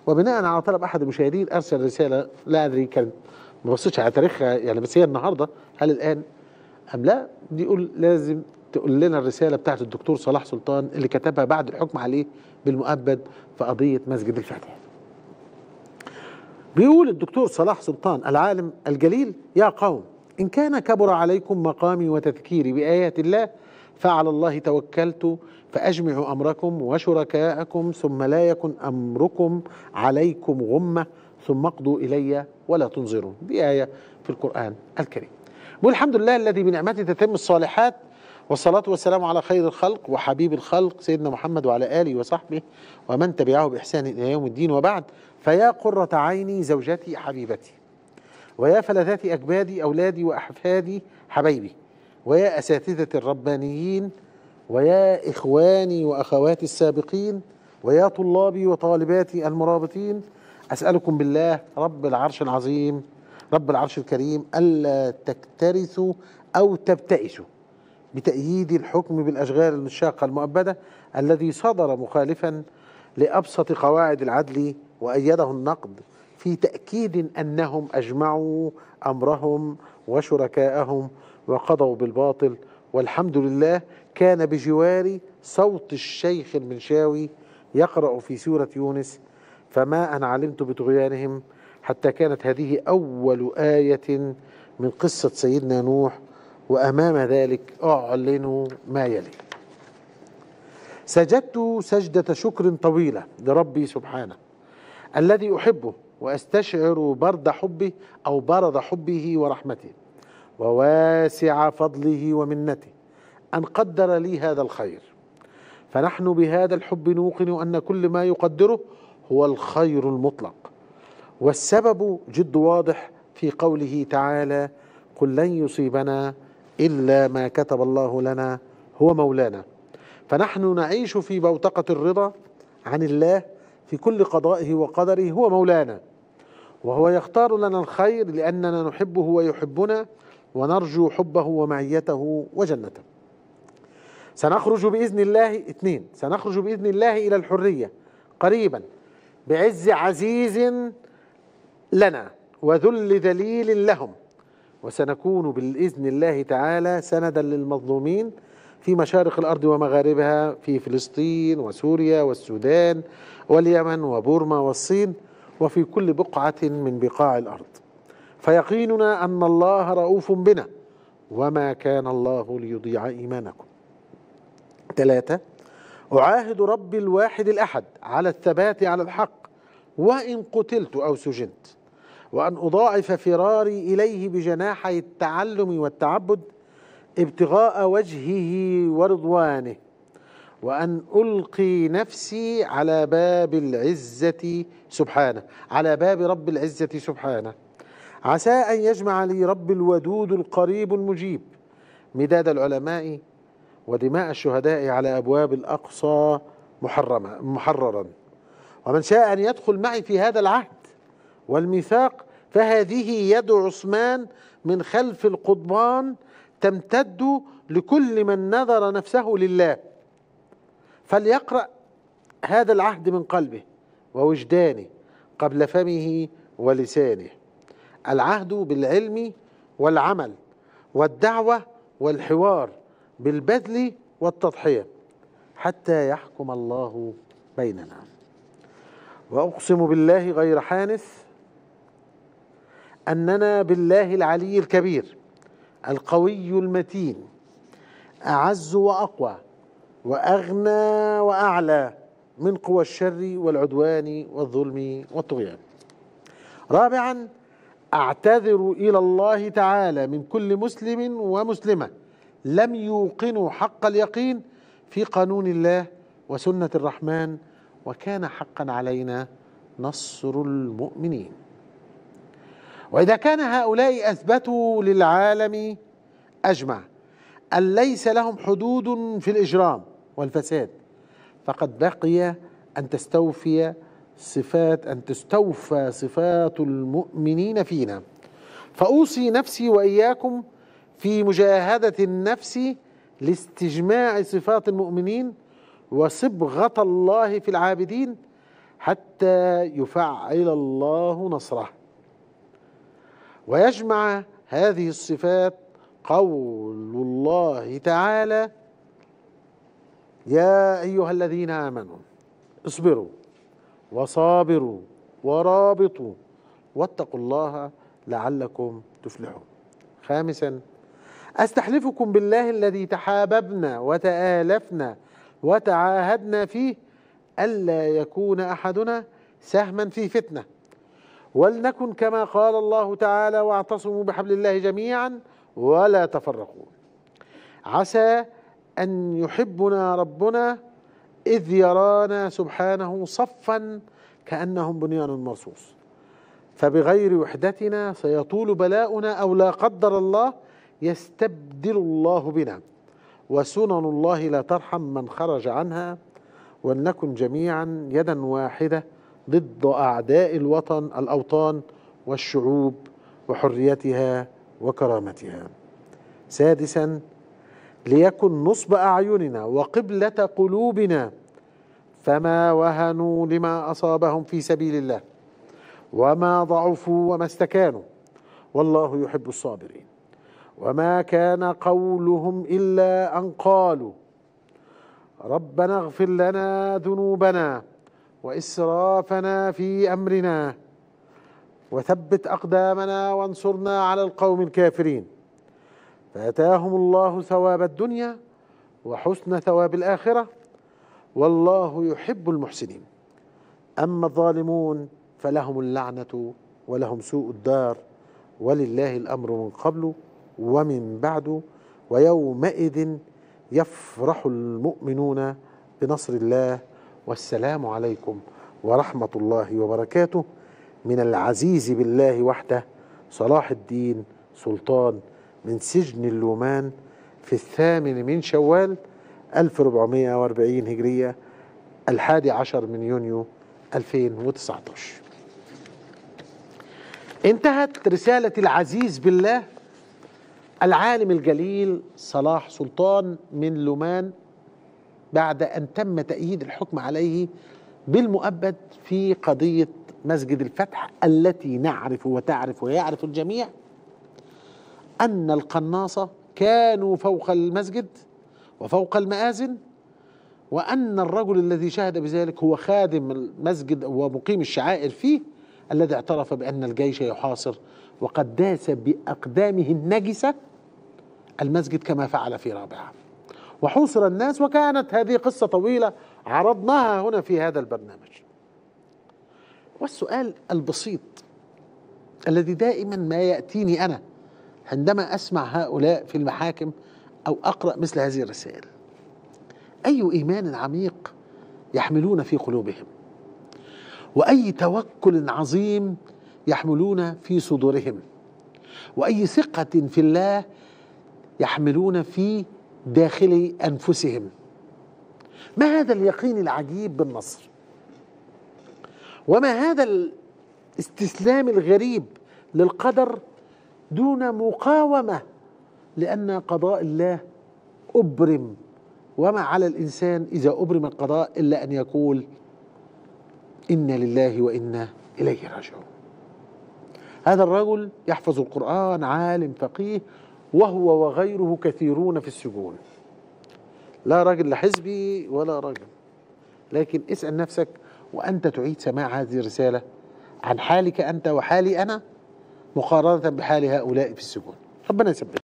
وبناء على طلب احد المشاهدين ارسل رساله، لا ادري كانت ما بصيتش على تاريخها يعني، بس هي النهارده هل الان ام لا، بيقول لازم تقول لنا الرساله بتاعت الدكتور صلاح سلطان اللي كتبها بعد الحكم عليه بالمؤبد في قضيه مسجد الفاتح. بيقول الدكتور صلاح سلطان العالم الجليل: يا قوم، إن كان كبر عليكم مقامي وتذكيري بآيات الله فعلى الله توكلت، فأجمعوا أمركم وشركاءكم ثم لا يكن أمركم عليكم غمة ثم اقضوا إلي ولا تنظرون. دي آية في القرآن الكريم. والحمد لله الذي بنعمته تتم الصالحات، والصلاة والسلام على خير الخلق وحبيب الخلق سيدنا محمد وعلى آله وصحبه ومن تبعه بإحسان إلى يوم الدين، وبعد. فيا قرة عيني زوجتي حبيبتي، ويا فلذات أكبادي أولادي وأحفادي حبايبي، ويا أساتذة الربانيين، ويا إخواني وأخواتي السابقين، ويا طلابي وطالباتي المرابطين، أسألكم بالله رب العرش العظيم رب العرش الكريم ألا تكترثوا أو تبتئسوا بتأييد الحكم بالأشغال الشاقة المؤبدة الذي صدر مخالفا لأبسط قواعد العدل وأيده النقد، في تأكيد أنهم أجمعوا أمرهم وشركاءهم وقضوا بالباطل. والحمد لله كان بجواري صوت الشيخ المنشاوي يقرأ في سورة يونس: فما أن علمت بطغيانهم، حتى كانت هذه أول آية من قصة سيدنا نوح. وأمام ذلك أعلن ما يلي: سجدت سجدة شكر طويلة لربي سبحانه الذي أحبه وأستشعر برد حبه أو برد حبه ورحمته وواسع فضله ومنته أن قدر لي هذا الخير. فنحن بهذا الحب نوقن أن كل ما يقدره هو الخير المطلق، والسبب جد واضح في قوله تعالى: قل لن يصيبنا إلا ما كتب الله لنا هو مولانا. فنحن نعيش في بوتقة الرضا عن الله في كل قضائه وقدره، هو مولانا وهو يختار لنا الخير لأننا نحبه ويحبنا ونرجو حبه ومعيته وجنته. سنخرج بإذن الله إلى الحرية قريبا بعز عزيز لنا وذل ذليل لهم، وسنكون بإذن الله تعالى سندا للمظلومين في مشارق الأرض ومغاربها، في فلسطين وسوريا والسودان واليمن وبورما والصين وفي كل بقعة من بقاع الأرض. فيقيننا أن الله رؤوف بنا وما كان الله ليضيع إيمانكم. 3. أعاهد ربي الواحد الأحد على الثبات على الحق وإن قتلت أو سجنت، وأن أضاعف فراري إليه بجناحي التعلم والتعبد ابتغاء وجهه ورضوانه، وأن ألقي نفسي على باب العزة سبحانه، على باب رب العزة سبحانه، عسى أن يجمع لي رب الودود القريب المجيب مداد العلماء ودماء الشهداء على أبواب الأقصى محررا. ومن شاء أن يدخل معي في هذا العهد والميثاق فهذه يد عثمان من خلف القضبان تمتد لكل من نذر نفسه لله، فليقرأ هذا العهد من قلبه ووجدانه قبل فمه ولسانه. العهد بالعلم والعمل والدعوة والحوار، بالبذل والتضحية، حتى يحكم الله بيننا. وأقسم بالله غير حانث أننا بالله العلي الكبير القوي المتين أعز وأقوى وأغنى وأعلى من قوى الشر والعدوان والظلم والطغيان. 4. أعتذر إلى الله تعالى من كل مسلم ومسلمة لم يوقنوا حق اليقين في قانون الله وسنة الرحمن، وكان حقا علينا نصر المؤمنين. وإذا كان هؤلاء أثبتوا للعالم أجمع أن ليس لهم حدود في الإجرام والفساد، فقد بقي أن تستوفى صفات المؤمنين فينا. فأوصي نفسي وإياكم في مجاهدة النفس لاستجماع صفات المؤمنين وصبغة الله في العابدين، حتى يفعل الله نصره. ويجمع هذه الصفات قول الله تعالى: يا أيها الذين آمنوا اصبروا وصابروا ورابطوا واتقوا الله لعلكم تفلحون. خامسا: أستحلفكم بالله الذي تحاببنا وتآلفنا وتعاهدنا فيه ألا يكون أحدنا سهما في فتنة، ولنكن كما قال الله تعالى: واعتصموا بحبل الله جميعا ولا تفرقوا. عسى أن يحبنا ربنا إذ يرانا سبحانه صفا كأنهم بنيان مرصوص، فبغير وحدتنا سيطول بلاؤنا، أو لا قدر الله يستبدل الله بنا، وسنن الله لا ترحم من خرج عنها. ولنكن جميعا يدا واحدة ضد أعداء الأوطان والشعوب وحريتها وكرامتها. سادسا: ليكن نصب أعيننا وقبلة قلوبنا، فما وهنوا لما أصابهم في سبيل الله، وما ضعفوا وما استكانوا، والله يحب الصابرين. وما كان قولهم إلا أن قالوا: ربنا اغفر لنا ذنوبنا وإسرافنا في أمرنا وثبت أقدامنا وانصرنا على القوم الكافرين. فآتاهم الله ثواب الدنيا وحسن ثواب الآخرة، والله يحب المحسنين. أما الظالمون فلهم اللعنة ولهم سوء الدار، ولله الأمر من قبل ومن بعد، ويومئذ يفرح المؤمنون بنصر الله. والسلام عليكم ورحمة الله وبركاته. من العزيز بالله وحده، صلاح الدين سلطان، من سجن اللومان، في 8 من شوال 1440 هجرية، 11 من يونيو 2019. انتهت رسالة العزيز بالله العالم الجليل صلاح سلطان من لومان بعد أن تم تأييد الحكم عليه بالمؤبد في قضية مسجد الفتح، التي نعرف وتعرف ويعرف الجميع أن القناصة كانوا فوق المسجد وفوق المآذن، وأن الرجل الذي شهد بذلك هو خادم المسجد ومقيم الشعائر فيه، الذي اعترف بأن الجيش يحاصر، وقد داس بأقدامه النجسة المسجد كما فعل في رابعة، وحوصر الناس. وكانت هذه قصة طويلة عرضناها هنا في هذا البرنامج. والسؤال البسيط الذي دائما ما يأتيني أنا عندما أسمع هؤلاء في المحاكم أو أقرأ مثل هذه الرسائل: أي إيمان عميق يحملون في قلوبهم، وأي توكل عظيم يحملون في صدورهم، وأي ثقة في الله يحملون في داخل أنفسهم. ما هذا اليقين العجيب بالنصر، وما هذا الاستسلام الغريب للقدر دون مقاومة، لأن قضاء الله أبرم، وما على الإنسان إذا أبرم القضاء إلا أن يقول إنا لله وإنا إليه راجعون. هذا الرجل يحفظ القرآن، عالم فقيه، وهو وغيره كثيرون في السجون، لا راجل لحزبي ولا راجل. لكن اسأل نفسك وأنت تعيد سماع هذه الرسالة عن حالك أنت وحالي أنا مقارنة بحال هؤلاء في السجون. ربنا يثبت.